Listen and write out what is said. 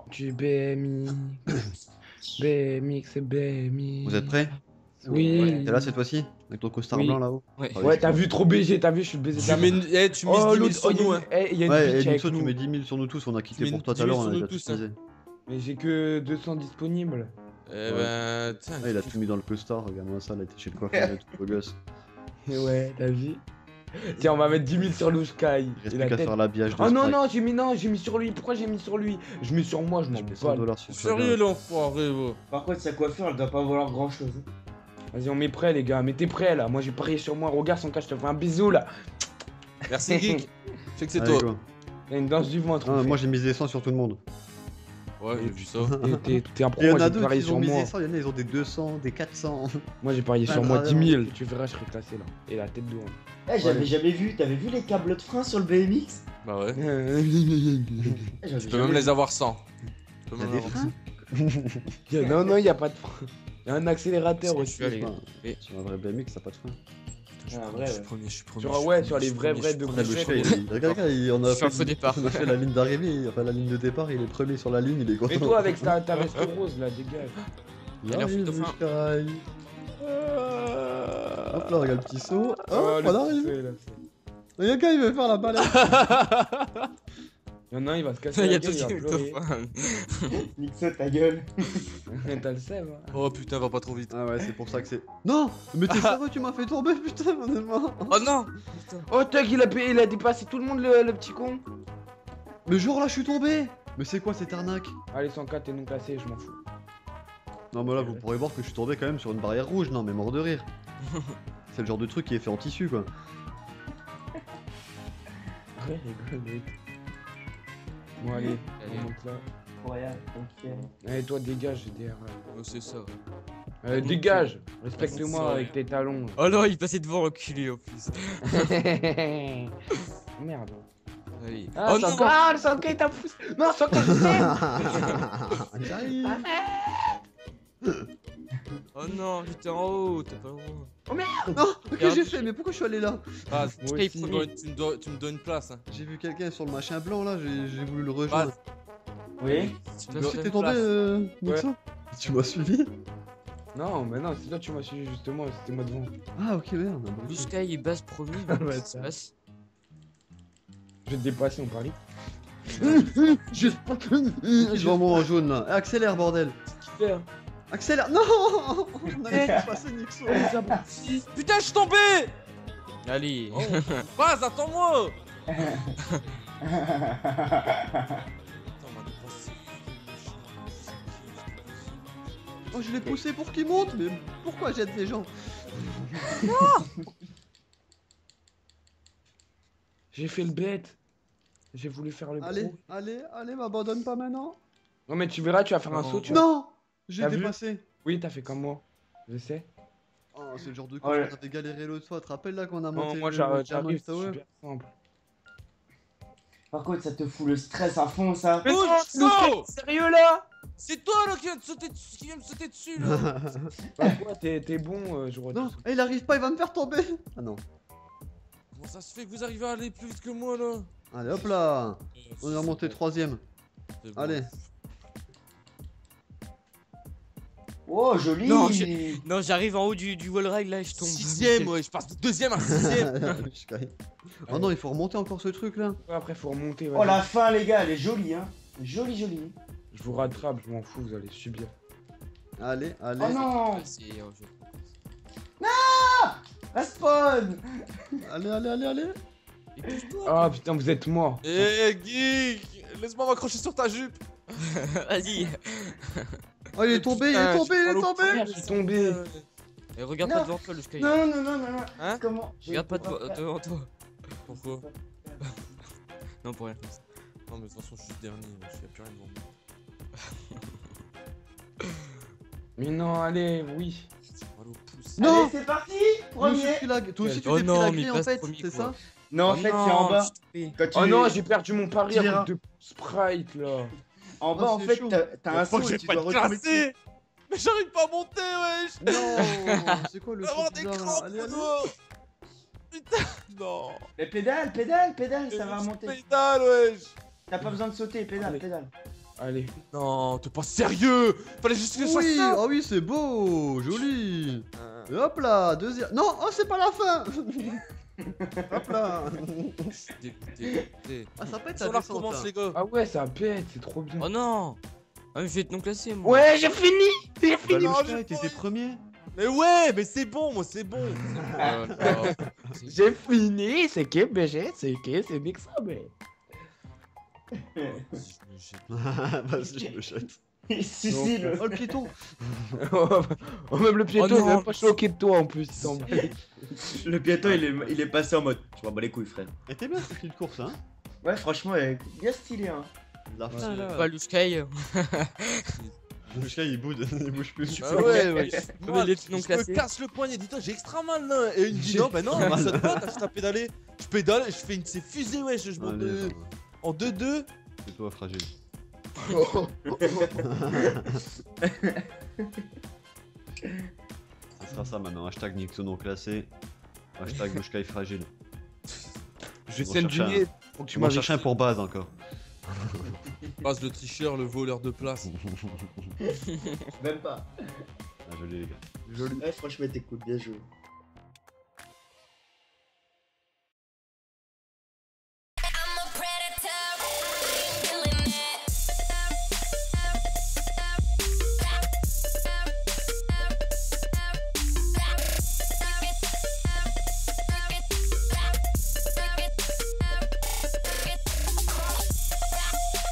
Du BMX. BMX et BMX. Vous êtes prêts? Oui. T'es là cette fois-ci? Avec ton costard Oui. blanc là-haut? Ouais. Ah oui, Ouais, je t'as crois. vu trop BG, t'as vu, je suis le baiser de Tu la mets, main. tu mises 10 000 l'autre, sur nous, hein. il y a une Ouais, bitch et avec Nixo, tu nous. mets 10 000 sur nous tous, on a quitté mets pour toi 10 tout à 000 l'heure, on sur a nous déjà tous, tout hein. misé. Mais j'ai que 200 disponibles. Eh Ouais. ben, tiens. Ah, il a tout mis dans le costard, regarde-moi ça, là, il était chez le coiffeur et tout, beau gosse. Et ouais, t'as vu. Tiens, on va mettre 10 000 sur Louchkai. Il reste Et plus la qu'à tête. faire l'habillage de Oh non, Sprite. non, j'ai mis sur lui. Pourquoi j'ai mis sur lui? Je mets sur moi, je m'en Je mets bats. 100 $ sur Sérieux, chacun. l'enfoiré, gros. Par contre, sa coiffure, elle doit pas valoir grand chose. Vas-y, on met prêt, les gars. Mettez prêt là. Moi, j'ai parié sur moi. Regarde son cas, je te fais un bisou là. Merci, Geek. Je sais que c'est Allez, toi. go. Il y a une danse du ventre. Ah, moi j'ai misé 100 sur tout le monde. Ouais, j'ai vu ça. T'es un pro, Et il y en moi a j'ai d'autres parié qui sur ont moi. misé 100, il y en a ils ont des 200, des 400. Moi j'ai parié Pas sur moi grave. 10 000. Tu verras, je serai classé là. Et la tête de honte. Eh, j'avais Ouais. jamais vu. T'avais vu les câbles de frein sur le BMX? Bah ouais. Eh, j'avais Tu peux jamais même vu. les avoir sans. Tu peux Il y a même des avoir freins? Non, non, il y a pas de frein. Il y a un accélérateur Je aussi. suis allé. Enfin, Et- Sur un vrai BMX, ça a pas de frein. Ah, vrai, Je suis ouais. premier, je suis premier. Sur- je suis ouais, premier, sur les je suis vrais, premier, vrais je suis de premier, Après, je le suis chef, premier. regarde, on a Je fais un fait, faux départ. on a fait la ligne d'arrivée, enfin la ligne de départ, il est premier sur la ligne, il est content. Et toi avec ta veste rose là, dégage. Là, Allez, il on fait est Sky. Hop là, regarde le petit saut. Oh, Hop, le on arrive. petit fait, là. Il y a un gars, il veut faire la balade. Il y en a un, il va se casser Il y la a gueule, tout il va qui pleurer. Nixo, ta gueule. T'as le seum. Hein. Oh putain, va pas trop vite. Ah ouais, c'est pour ça que c'est. Non, mais t'es sérieux, tu m'as fait tomber, putain, on est mort. Oh non. Oh, tac, il a dépassé tout le monde, le petit con. Le jour là, je suis tombé. Mais c'est quoi cette arnaque? Allez, 104, t'es non classé, je m'en fous. Non, mais là, vous pourrez voir que je suis tombé quand même sur une barrière rouge, non, mais mort de rire. C'est le genre de truc qui est fait en tissu, quoi. Ouais, rigole, mec. Bon, allez, Allez. on monte là. Incroyable, ok. Allez, toi, dégage, GDR. Oh, c'est ça. Dégage. Respecte-moi ça, avec tes talons. Oh non, il passait devant l'enculé en plus. Merde. Allez. Ah, Oh non. le 104 t'a poussé. Non, 104, je t'aime. J'arrive. Oh non, j'étais en haut, t'es pas loin. Non, ok, j'ai fait, mais pourquoi je suis allé là? Ah, Moi il aussi. faut tu me dois une place. Hein. J'ai vu quelqu'un sur le machin blanc là, j'ai voulu le rejoindre. Oui. Tu Toi aussi t'es tombé, Nixon? Tu m'as suivi? Non, mais non, c'est toi, tu m'as suivi justement, c'était moi devant. Ah, ok, merde. Jusqu'à il base premier. Ah, Qu'est-ce bah, qui se ça. passe? Je vais te dépasser, on parie. Je vois moi en jaune là. Accélère, bordel. Super. Accélère. Non. On avait pas passé Nixon. Putain, je suis tombé. Allez. Base, attends-moi. Oh, je l'ai poussé pour qu'il monte, mais pourquoi j'aide les gens? J'ai fait le bête. J'ai voulu faire le Allez, pro. allez, m'abandonne pas maintenant. Non, mais tu verras, tu vas faire un Non. saut. Tu... Non. J'ai T'as vu dépassé. Oui, t'as fait comme moi. Je sais. Oh, c'est le genre de Oh, coup ouais. qu'on avait galéré l'autre fois. Tu te rappelles là qu'on a Non, monté moi le j'arrive, Diamond c'est Tower? super simple. Par contre, ça te fout le stress à fond, ça. Mais Oh, non, non. sérieux là? C'est toi là qui vient de sauter dessus là. Bah, quoi, t'es bon, je vois Non, tout ça. il arrive pas, il va me faire tomber. Ah non. Comment ça se fait que vous arrivez à aller plus vite que moi là? Allez, hop là. On est remonté troisième. C'est bon. Allez. Oh, joli. Non, Non, j'arrive en haut du wall ride là et je tombe. Sixième, ouais, je passe de deuxième à sixième. Oh non, il faut remonter encore ce truc là. Ouais, après, faut remonter. Oh, vas-y. la fin, les gars, elle est jolie, hein. Jolie, jolie. Je vous rattrape, je m'en fous, vous allez subir. Allez, allez. Oh non. C'est un jeu. Respawn. Allez. Et pousse-toi. Ah putain, vous êtes morts. Eh, geek, laisse-moi m'accrocher sur ta jupe. Vas-y. Oh, il est tombé, il est tombé, il est tombé. Merde, je suis tombé. Et regarde Non. pas devant toi le sky. Non, non, non, non, non. Hein? Comment Regarde pas devant toi. Pourquoi? Non, pour rien. Non, mais de toute façon, je suis le dernier, je suis plus rien devant moi. Mais non, allez, oui. Mal au pouce. Non. Allez, c'est parti. Toi aussi, Premier. toi aussi, tu Oh t'es pris non, la mais clé en passe fait, premier, c'est quoi. ça? Non, en fait, c'est en bas. Quand tu... Oh non, j'ai perdu mon pari à Tira. cause de Sprite là. En bas, Oh, en c'est fait, chaud. t'as un Faut saut que et j'ai tu pas dois de retomber dessus. classé. Mais j'arrive pas à monter, wesh. Non. C'est quoi le Avoir truc des bizarre, là? crampes, Allez, allez. Renaud. Putain, non. Mais pédale, pédale, pédale, ça va Je remonter. pédale, wesh. T'as pas besoin de sauter, pédale, Allez. pédale. Allez. Non, t'es pas sérieux. Fallait juste que je fasse Oui, ça. ah oui, c'est beau, joli. Et hop là, deuxième. Non, oh, c'est pas la fin. Hop là. Je suis dégoûté. Ah, ça pète Si la on la descente, recommence là. les gars. Ah ouais, ça pète, c'est trop bien. Oh non. Ah mais je vais être non classé moi. Ouais, j'ai fini. J'ai fini. Bah, j'ai t'étais premier. Mais ouais, mais c'est bon, moi c'est bon. Oh là. J'ai fini. C'est qui BG, c'est qui, c'est Nick ça, mais. Vas-y, je me jette. Si, si, le... Oh, le piéton. Oh, même le piéton, Oh il est non. même pas choqué de toi en plus. il s'en bat. le piéton il est passé en mode. Je m'en bats les couilles, frère. Et t'es bien ce style de course, hein. Ouais, franchement, il est bien stylé, hein. De la Ouais. fin, là. Pas Luskai. Jusqu'à il boude, il bouge plus. Ah ouais, ouais. Comme Moi, il est non je me classé. casse le poignet, dis-toi, j'ai extra mal là. Et il me dit non, bah non, ça te va, t'as juste à pédaler. Je pédale, je fais une de ces fusées, ouais, je monte Allez, en 2-2. c'est toi fragile. Ça sera ça maintenant, hashtag Nixon non classé, hashtag Bushkai fragile. Je On va scène chercher du nez. Faut que Tu tu m'en m'as cherches un pour base encore. Passe le tricheur, le voleur de place. Même pas. Ah, joli les gars. Ouais, franchement, t'es cool, bien joué.